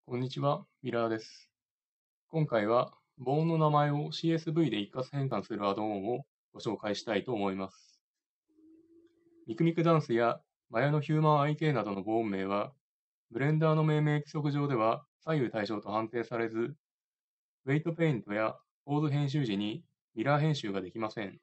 こんにちは、ミラーです。今回は、母音の名前を CSV で一括変換するアドオンをご紹介したいと思います。ミクミクダンスやマヤのヒューマン IT などの母音名は、ブレンダーの命名規則上では左右対称と判定されず、ウェイトペイントやポーズ編集時にミラー編集ができません。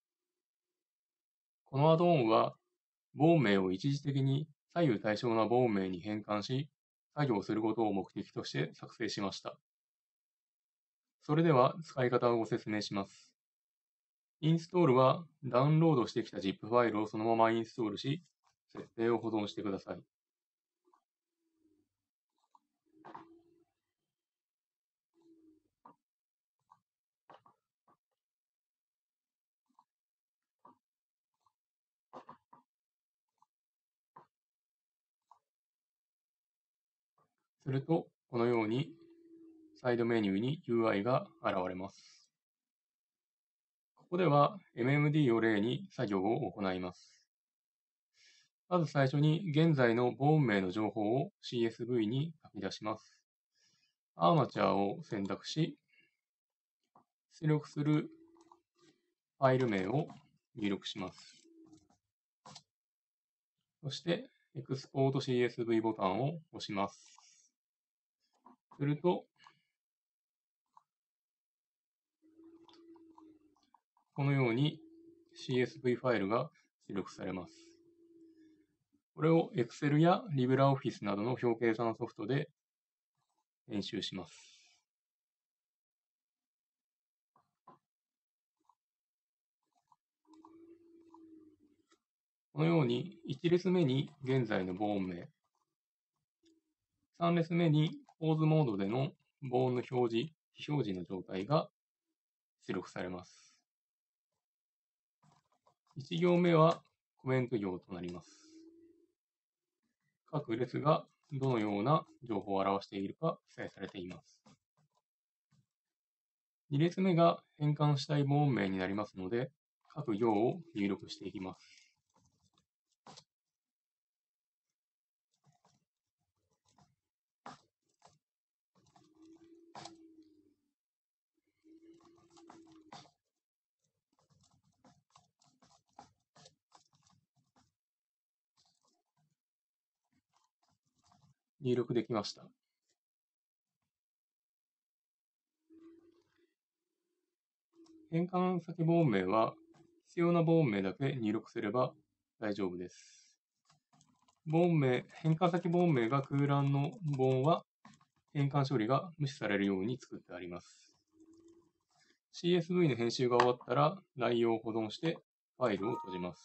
このアドオンは、母音名を一時的に左右対称な母音名に変換し、作業することを目的として作成しました。それでは使い方をご説明します。インストールはダウンロードしてきた ZIP ファイルをそのままインストールし、設定を保存してください。すると、このようにサイドメニューに UI が現れます。ここでは MMD を例に作業を行います。まず最初に現在の母音名の情報を CSV に書き出します。アーマチャーを選択し、出力するファイル名を入力します。そして、エクスポート CSV ボタンを押します。すると、このように CSV ファイルが出力されます。これを Excel や LibreOffice などの表計算ソフトで編集します。このように1列目に現在の母音名、3列目にポーズモードでの母音の表示、非表示の状態が出力されます。1行目はコメント行となります。各列がどのような情報を表しているか記載されています。2列目が変換したい母音名になりますので、各行を入力していきます。入力できました。変換先母音名は必要な母音名だけ入力すれば大丈夫です。変換先母音名が空欄の母音は変換処理が無視されるように作ってあります。CSV の編集が終わったら内容を保存してファイルを閉じます。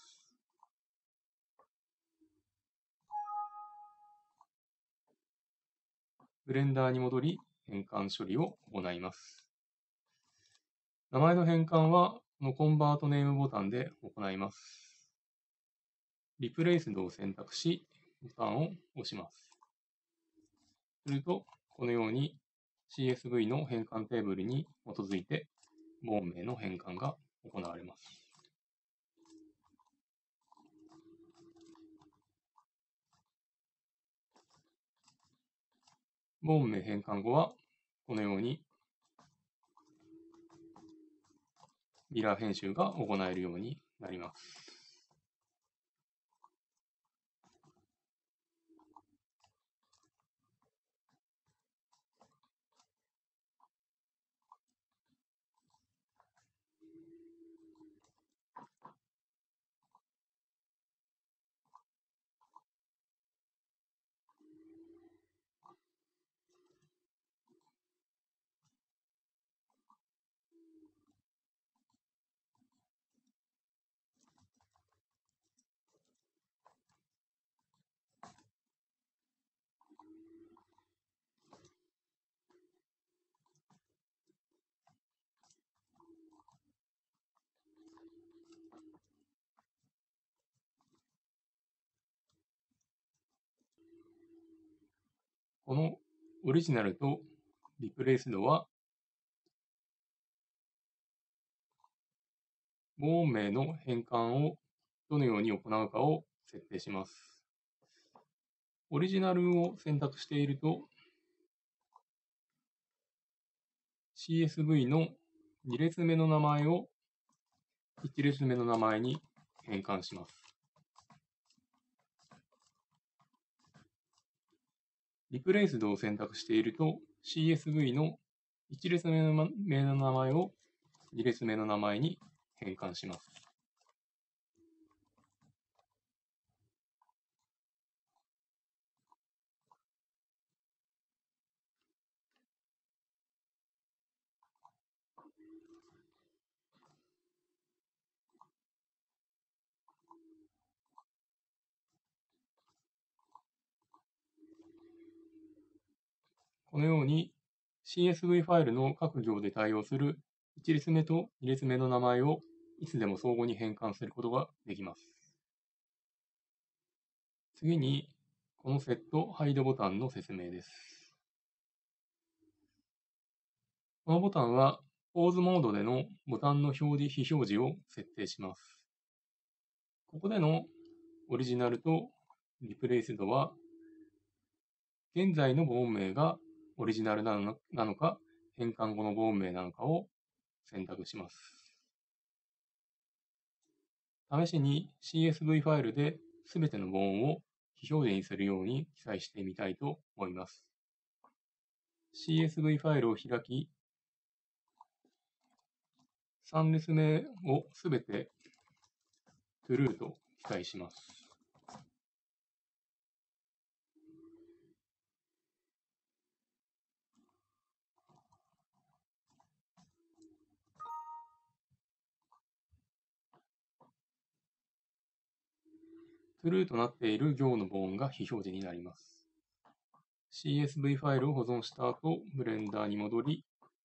ブレンダーに戻り変換処理を行います。名前の変換はこのコンバートネームボタンで行います。リプレイスドを選択し、ボタンを押します。すると、このように CSV の変換テーブルに基づいて母音名の変換が行われます。母音名変換後は、このようにミラー編集が行えるようになります。このオリジナルとリプレイスドは母音名の変換をどのように行うかを設定します。オリジナルを選択していると、 CSV の2列目の名前を1列目の名前に変換します。リプレイスドを選択していると CSV の1列目の名前を2列目の名前に変換します。このように CSV ファイルの各行で対応する1列目と2列目の名前をいつでも相互に変換することができます。次に、このセットハイドボタンの説明です。このボタンは、ポーズモードでのボタンの表示・非表示を設定します。ここでのオリジナルとリプレイスドは、現在の母音名がオリジナルなのか、変換後の母音名なのかを選択します。試しに CSV ファイルで全ての母音を非表示にするように記載してみたいと思います。CSV ファイルを開き、3列目をすべて true と記載します。true となっている行の母音が非表示になります。CSV ファイルを保存した後、ブレンダーに戻り、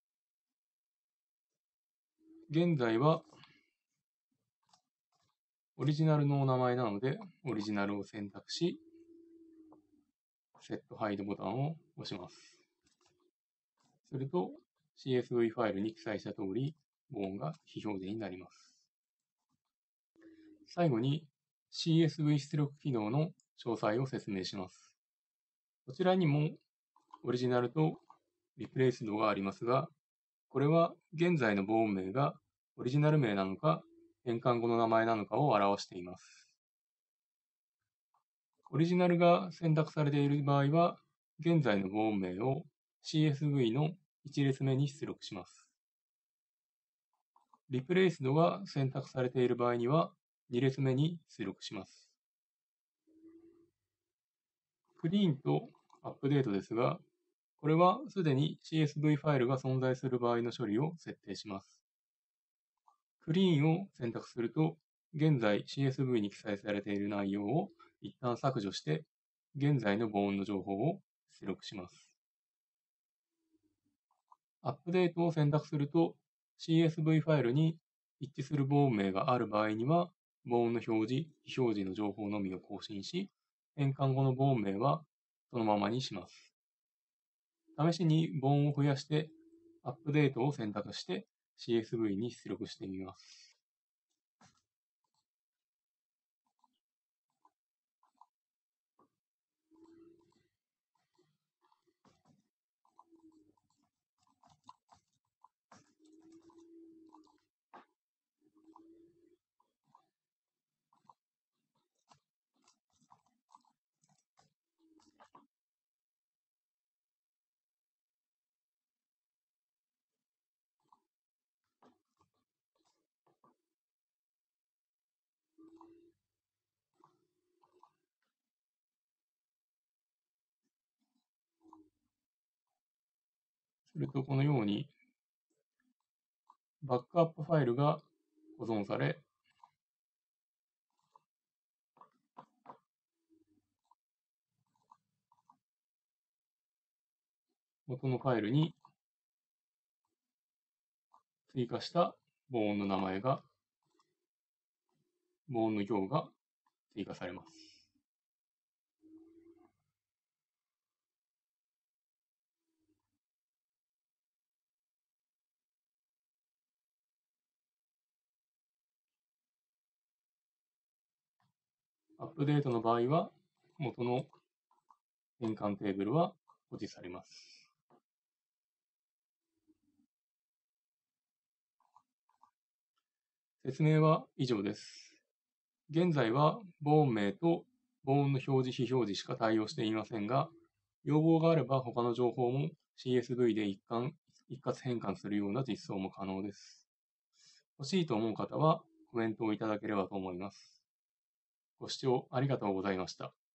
現在はオリジナルのお名前なので、オリジナルを選択し、セットハイドボタンを押します。すると CSV ファイルに記載した通り、母音が非表示になります。最後に CSV 出力機能の詳細を説明します。こちらにもオリジナルとリプレイスドがありますが、これは現在の母音名がオリジナル名なのか、変換後の名前なのかを表しています。オリジナルが選択されている場合は、現在の母音名を CSV の1列目に出力します。リプレイスドが選択されている場合には、2列目に出力します。クリーンとアップデートですが、これはすでに CSV ファイルが存在する場合の処理を設定します。クリーンを選択すると、現在 CSV に記載されている内容を一旦削除して、現在の母音の情報を出力します。アップデートを選択すると、CSV ファイルに一致する母音名がある場合には、母音の表示、非表示の情報のみを更新し、変換後の母音名はそのままにします。試しに母音を増やして、アップデートを選択して CSV に出力してみます。するとこのようにバックアップファイルが保存され、元のファイルに追加した母音の名前が、母音の行が追加されます。アップデートの場合は、元の変換テーブルは保持されます。 説明は以上です。現在は、ボーン名とボーンの表示非表示しか対応していませんが、要望があれば他の情報も CSV で一括変換するような実装も可能です。欲しいと思う方はコメントをいただければと思います。ご視聴ありがとうございました。